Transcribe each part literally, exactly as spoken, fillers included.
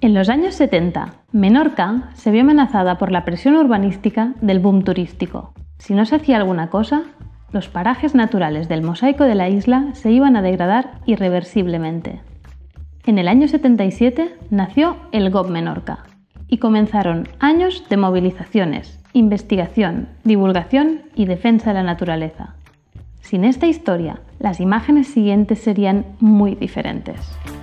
En los años setenta, Menorca se vio amenazada por la presión urbanística del boom turístico. Si no se hacía alguna cosa, los parajes naturales del mosaico de la isla se iban a degradar irreversiblemente. En el año setenta y siete nació el G O B Menorca y comenzaron años de movilizaciones, investigación, divulgación y defensa de la naturaleza. Sin esta historia, las imágenes siguientes serían muy diferentes.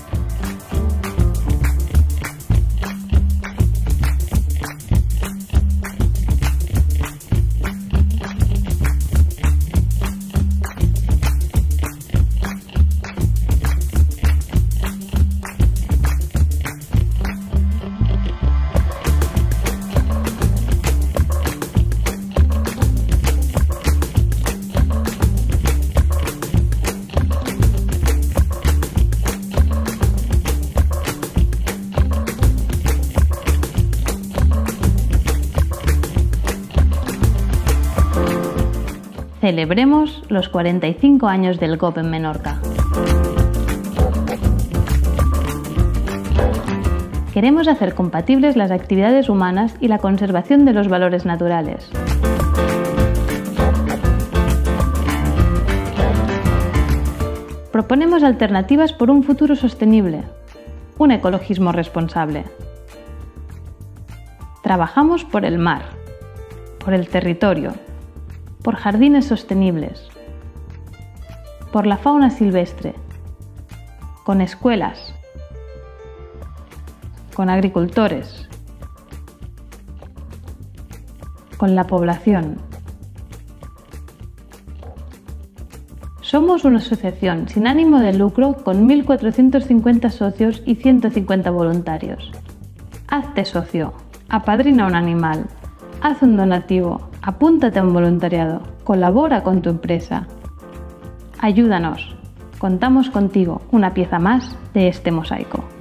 Celebremos los cuarenta y cinco años del G O B en Menorca. Queremos hacer compatibles las actividades humanas y la conservación de los valores naturales. Proponemos alternativas por un futuro sostenible, un ecologismo responsable. Trabajamos por el mar, por el territorio, por jardines sostenibles, por la fauna silvestre, con escuelas, con agricultores, con la población. Somos una asociación sin ánimo de lucro con mil cuatrocientos cincuenta socios y ciento cincuenta voluntarios. Hazte socio, apadrina un animal, haz un donativo, apúntate a un voluntariado, colabora con tu empresa. Ayúdanos, contamos contigo, una pieza más de este mosaico.